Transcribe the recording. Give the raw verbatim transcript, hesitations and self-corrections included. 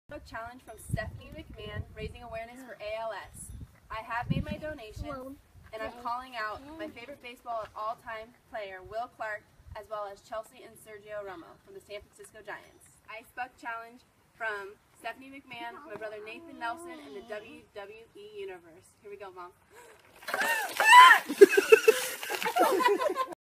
A challenge from Stephanie McMahon, raising awareness for A L S. I have made my donation, and I'm calling out my favorite baseball of all time player, Will Clark, as well as Chelsea and Sergio Romo from the San Francisco Giants. Ice Buck Challenge from Stephanie McMahon, my brother Nathan Nelson, and the W W E Universe. Here we go, Mom.